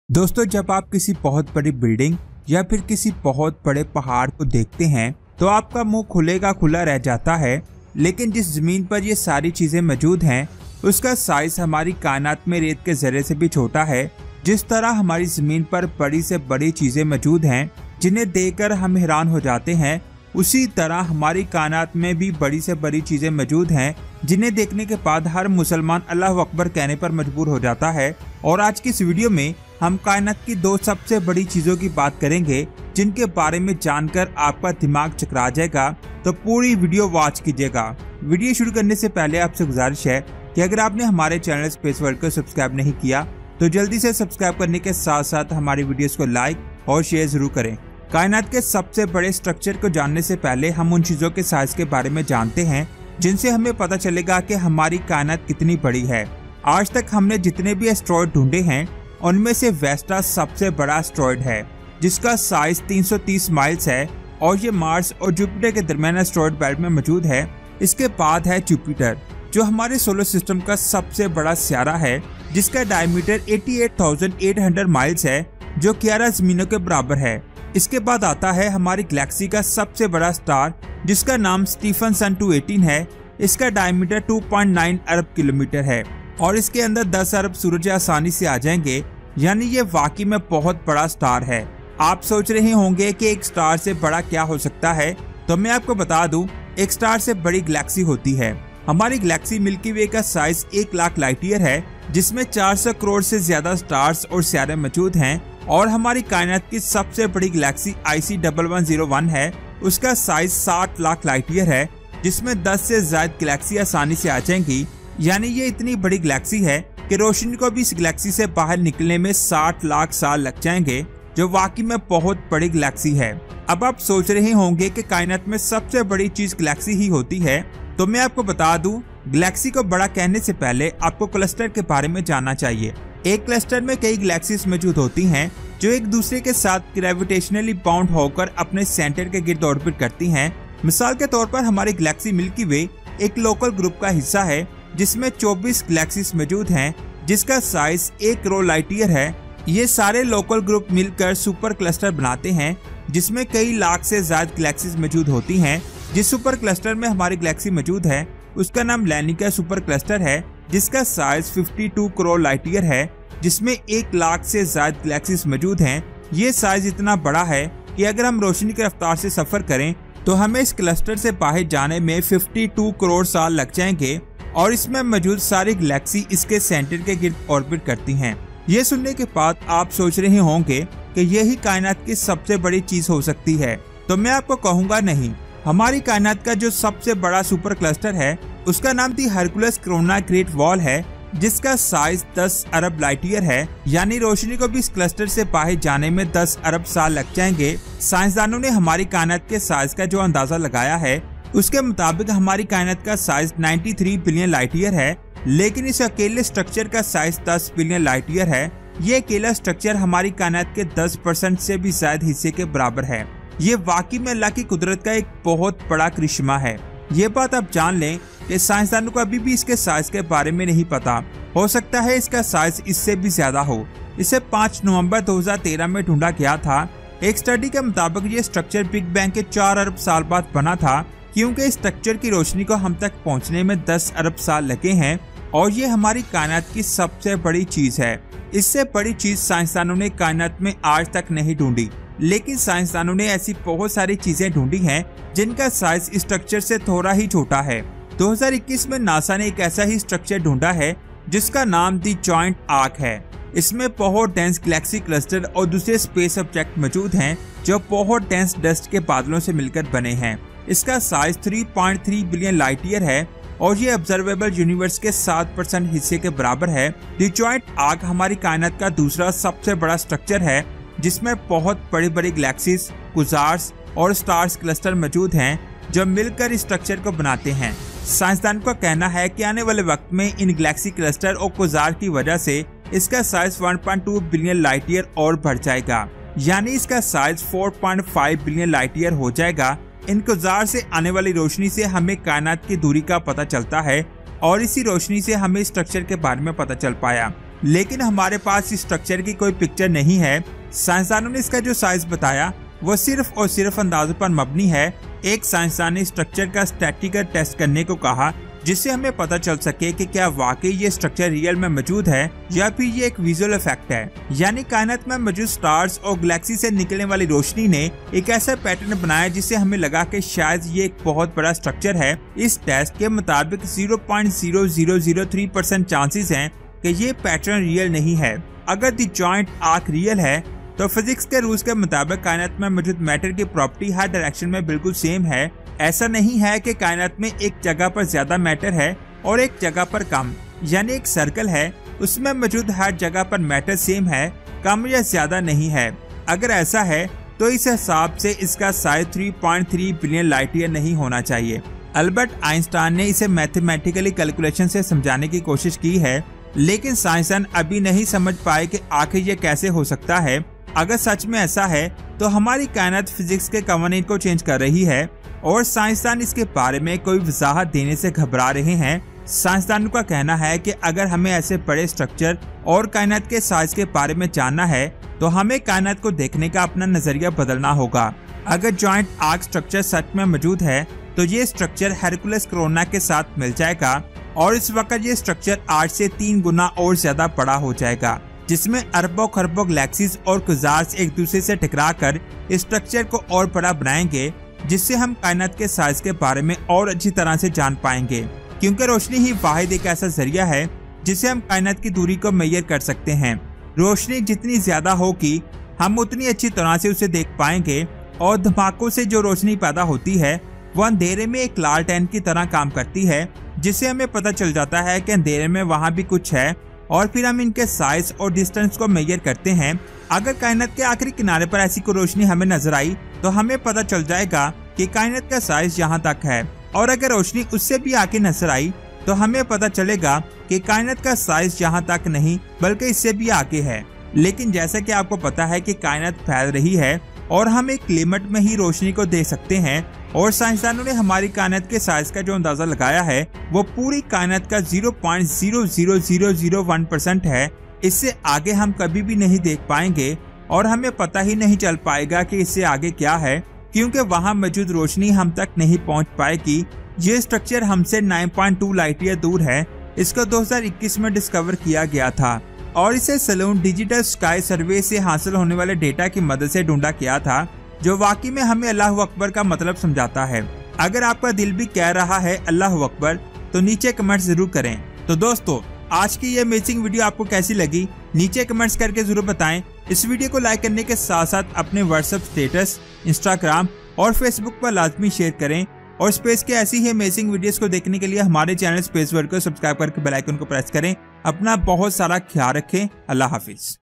दोस्तों, जब आप किसी बहुत बड़ी बिल्डिंग या फिर किसी बहुत बड़े पहाड़ को देखते हैं तो आपका मुंह खुलेगा खुला रह जाता है। लेकिन जिस जमीन पर ये सारी चीजें मौजूद हैं उसका साइज हमारी कायनात में रेत के जरे से भी छोटा है। जिस तरह हमारी जमीन पर बड़ी से बड़ी चीजें मौजूद हैं जिन्हें देखकर हम हैरान हो जाते हैं, उसी तरह हमारी कायनात में भी बड़ी से बड़ी चीजें मौजूद हैं जिन्हें देखने के बाद हर मुसलमान अल्लाह अकबर कहने पर मजबूर हो जाता है। और आज की इस वीडियो में हम कायनात की दो सबसे बड़ी चीजों की बात करेंगे जिनके बारे में जानकर आपका दिमाग चकरा जाएगा, तो पूरी वीडियो वॉच कीजिएगा। वीडियो शुरू करने से पहले आपसे गुजारिश है कि अगर आपने हमारे चैनल स्पेस वर्ल्ड को सब्सक्राइब नहीं किया तो जल्दी से सब्सक्राइब करने के साथ साथ हमारी वीडियोस को लाइक और शेयर जरूर करें। कायनात के सबसे बड़े स्ट्रक्चर को जानने से पहले हम उन चीजों के साइज के बारे में जानते हैं जिनसे हमें पता चलेगा कि हमारी कायनात कितनी बड़ी है। आज तक हमने जितने भी एस्ट्रॉयड ढूंढे हैं उनमें से वेस्टा सबसे बड़ा एस्ट्रॉयड है जिसका साइज 330 माइल्स है और ये मार्स और जुपिटर के दरमियान एस्ट्रॉयड बेल्ट में मौजूद है। इसके बाद है जुपिटर जो हमारे सोलर सिस्टम का सबसे बड़ा सियारा है जिसका डायमीटर 88,800 माइल्स है जो 11 जमीनों के बराबर है। इसके बाद आता है हमारी गैलेक्सी का सबसे बड़ा स्टार जिसका नाम स्टीफनसन 218 है। इसका डायमीटर 2.9 अरब किलोमीटर है और इसके अंदर 10 अरब सूरज आसानी से आ जाएंगे, यानी ये वाकई में बहुत बड़ा स्टार है। आप सोच रहे होंगे कि एक स्टार से बड़ा क्या हो सकता है, तो मैं आपको बता दूं, एक स्टार से बड़ी गैलेक्सी होती है। हमारी गैलेक्सी मिल्की वे का साइज 1 लाख लाइट ईयर है जिसमें 400 करोड़ से ज्यादा स्टार्स और सियारे मौजूद हैं। और हमारी कायनात की सबसे बड़ी गैलेक्सी IC1101 है, उसका साइज 60 लाख लाइट ईयर है जिसमें 10 से ज्यादा गैलेक्सी आसानी से आ जाएंगी। यानी ये इतनी बड़ी गैलेक्सी है कि रोशनी को भी इस गैलेक्सी से बाहर निकलने में 60 लाख साल लग जाएंगे, जो वाकई में बहुत बड़ी गैलेक्सी है। अब आप सोच रहे होंगे कि कायनात में सबसे बड़ी चीज गैलेक्सी ही होती है, तो मैं आपको बता दूं, गैलेक्सी को बड़ा कहने से पहले आपको क्लस्टर के बारे में जानना चाहिए। एक क्लस्टर में कई गैलेक्सीज मौजूद होती हैं जो एक दूसरे के साथ ग्रेविटेशनली बाउंड होकर अपने सेंटर के गिर्द ऑर्बिट करती हैं। मिसाल के तौर पर हमारी गैलेक्सी मिल्की वे एक लोकल ग्रुप का हिस्सा है जिसमें 24 गैलेक्सीज मौजूद हैं जिसका साइज 1 करोड़ लाइट ईयर है। ये सारे लोकल ग्रुप मिलकर सुपर क्लस्टर बनाते हैं जिसमें कई लाख से ज्यादा गैलेक्सीज मौजूद होती हैं। जिस सुपर क्लस्टर में हमारी गैलेक्सी मौजूद है उसका नाम लैनिका सुपर क्लस्टर है जिसका साइज 52 करोड़ लाइट ईयर है जिसमें 1 लाख से ज्यादा गैलेक्सीज मौजूद हैं। ये साइज इतना बड़ा है कि अगर हम रोशनी की रफ्तार से सफर करें तो हमें इस क्लस्टर से बाहर जाने में 52 करोड़ साल लग जाएंगे और इसमें मौजूद सारी गैलेक्सी इसके सेंटर के गिर्द ऑर्बिट करती हैं। ये सुनने के बाद आप सोच रहे होंगे कि यही कायनात की सबसे बड़ी चीज हो सकती है, तो मैं आपको कहूँगा नहीं। हमारी कायनात का जो सबसे बड़ा सुपर क्लस्टर है उसका नाम the Hercules Corona great wall है जिसका साइज 10 अरब लाइट ईयर है। यानी रोशनी को भी इस क्लस्टर से बाहर जाने में 10 अरब साल लग जाएंगे। साइंसदानों ने हमारी कायनात के साइज का जो अंदाजा लगाया है उसके मुताबिक हमारी कायनात का साइज 93 बिलियन लाइट ईयर है, लेकिन इस अकेले स्ट्रक्चर का साइज 10 बिलियन लाइट ईयर है। ये अकेला स्ट्रक्चर हमारी कायनात के 10% से भी ज्यादा हिस्से के बराबर है। ये वाकई में अल्लाह की कुदरत का एक बहुत बड़ा करिश्मा है। ये बात आप जान लें कि साइंसदानों को अभी भी इसके साइज के बारे में नहीं पता। हो सकता है इसका साइज इससे भी ज्यादा हो। इसे 5 नवंबर 2013 में ढूंढा गया था। एक स्टडी के मुताबिक ये स्ट्रक्चर बिग बैंग के 4 अरब साल बाद बना था, क्योंकि इस स्ट्रक्चर की रोशनी को हम तक पहुंचने में 10 अरब साल लगे हैं और ये हमारी कायनात की सबसे बड़ी चीज है। इससे बड़ी चीज साइंसदानों ने कायनात में आज तक नहीं ढूंढी, लेकिन साइंसदानों ने ऐसी बहुत सारी चीजें ढूंढी हैं जिनका साइज इस स्ट्रक्चर से थोड़ा ही छोटा है। 2021 में नासा ने एक ऐसा ही स्ट्रक्चर ढूंढा है जिसका नाम दी जॉइंट आर्क है। इसमें बहुत डेंस गैलेक्सी क्लस्टर और दूसरे स्पेस ऑब्जेक्ट मौजूद हैं जो बहुत डेंस डस्ट के बादलों से मिलकर बने हैं। इसका साइज 3.3 बिलियन लाइट ईयर है और ये ऑब्जर्वेबल यूनिवर्स के 7% हिस्से के बराबर है। दी जॉइंट आर्क हमारी कायनात का दूसरा सबसे बड़ा स्ट्रक्चर है जिसमें बहुत बड़ी बड़ी गैलेक्सीज, कुजार्स और स्टार्स क्लस्टर मौजूद हैं जो मिलकर इस स्ट्रक्चर को बनाते हैं। साइंसदान का कहना है कि आने वाले वक्त में इन गैलेक्सी क्लस्टर और कुजार की वजह से इसका साइज 1.2 बिलियन लाइट ईयर और बढ़ जाएगा, यानी इसका साइज 4.5 बिलियन लाइट ईयर हो जाएगा। इन कुजार से आने वाली रोशनी से हमें कायनात की दूरी का पता चलता है और इसी रोशनी से हमें स्ट्रक्चर के बारे में पता चल पाया। लेकिन हमारे पास इस स्ट्रक्चर की कोई पिक्चर नहीं है। साइंसदानों ने इसका जो साइज बताया वो सिर्फ और सिर्फ अंदाजों पर मबनी है। एक साइंसदान ने स्ट्रक्चर का स्टैटिकल टेस्ट करने को कहा, जिससे हमें पता चल सके कि क्या वाकई ये स्ट्रक्चर रियल में मौजूद है या फिर ये एक विजुअल इफेक्ट है। यानी कायनात में मौजूद स्टार्स और गैलेक्सी से निकलने वाली रोशनी ने एक ऐसा पैटर्न बनाया जिससे हमें लगा कि शायद ये एक बहुत बड़ा स्ट्रक्चर है। इस टेस्ट के मुताबिक 0.0003% चांसेस हैं कि ये पैटर्न रियल नहीं है। अगर द जॉइंट आर्क रियल है तो फिजिक्स के रूल्स के मुताबिक कायनात में मौजूद मैटर की प्रॉपर्टी हर डायरेक्शन में बिल्कुल सेम है। ऐसा नहीं है कि कायनात में एक जगह पर ज्यादा मैटर है और एक जगह पर कम। यानी एक सर्कल है, उसमें मौजूद हर जगह पर मैटर सेम है, कम या ज्यादा नहीं है। अगर ऐसा है तो इस हिसाब से इसका साइज 3.3 बिलियन लाइट ईयर नहीं होना चाहिए। अल्बर्ट आइंस्टाइन ने इसे मैथमेटिकली कैलकुलेशन से समझाने की कोशिश की है, लेकिन साइंसदान अभी नहीं समझ पाए कि आखिर ये कैसे हो सकता है। अगर सच में ऐसा है तो हमारी कायनात फिजिक्स के कवानीन को चेंज कर रही है और साइंसदान इसके बारे में कोई वजाहत देने से घबरा रहे हैं। साइंसदानों का कहना है कि अगर हमें ऐसे बड़े स्ट्रक्चर और कायनात के साइज के बारे में जानना है तो हमें कायनात को देखने का अपना नजरिया बदलना होगा। अगर जॉइंट आर्क स्ट्रक्चर सच में मौजूद है तो ये स्ट्रक्चर हेरकुलस कोरोना के साथ मिल जाएगा और इस वक्त ये स्ट्रक्चर 8 से 3 गुना और ज्यादा बड़ा हो जाएगा, जिसमें अरबों खरबों गैलेक्सीज और क्वासार्स एक दूसरे से टकराकर इस स्ट्रक्चर को और बड़ा बनाएंगे, जिससे हम कायनात के साइज के बारे में और अच्छी तरह से जान पाएंगे। क्योंकि रोशनी ही वाहिद एक ऐसा जरिया है जिससे हम कायनात की दूरी को मेजर कर सकते हैं। रोशनी जितनी ज्यादा होगी हम उतनी अच्छी तरह से उसे देख पाएंगे और धमाकों से जो रोशनी पैदा होती है वो अंधेरे में एक लालटेन की तरह काम करती है, जिससे हमें पता चल जाता है कि अंधेरे में वहाँ भी कुछ है और फिर हम इनके साइज और डिस्टेंस को मेजर करते हैं। अगर कायनात के आखिरी किनारे पर ऐसी कोई रोशनी हमें नजर आई तो हमें पता चल जाएगा कि कायनात का साइज यहाँ तक है, और अगर रोशनी उससे भी आगे नजर आई तो हमें पता चलेगा कि कायनात का साइज यहाँ तक नहीं बल्कि इससे भी आगे है। लेकिन जैसा कि आपको पता है कि कायनात फैल रही है और हम एक लिमिट में ही रोशनी को दे सकते हैं, और साइंसदानों ने हमारी कायनात के साइज का जो अंदाजा लगाया है वो पूरी कायनात का 0.00001% है। इससे आगे हम कभी भी नहीं देख पाएंगे और हमें पता ही नहीं चल पाएगा कि इससे आगे क्या है, क्योंकि वहां मौजूद रोशनी हम तक नहीं पहुंच पाएगी। ये स्ट्रक्चर हमसे 9.2 लाइट ईयर दूर है। इसको 2021 में डिस्कवर किया गया था और इसे सलून डिजिटल स्काई सर्वे से हासिल होने वाले डेटा की मदद से ढूंढा गया था, जो वाकई में हमें अल्लाह अकबर का मतलब समझाता है। अगर आपका दिल भी कह रहा है अल्लाह अकबर तो नीचे कमेंट जरूर करें। तो दोस्तों, आज की ये अमेजिंग वीडियो आपको कैसी लगी नीचे कमेंट्स करके जरूर बताएं। इस वीडियो को लाइक करने के साथ साथ अपने व्हाट्सएप स्टेटस, इंस्टाग्राम और फेसबुक पर लाजमी शेयर करें, और स्पेस के ऐसी ही अमेजिंग वीडियोस को देखने के लिए हमारे चैनल स्पेस वर्ल्ड को सब्सक्राइब करके बेल आइकन को प्रेस करें। अपना बहुत सारा ख्याल रखें। अल्लाह हाफिज।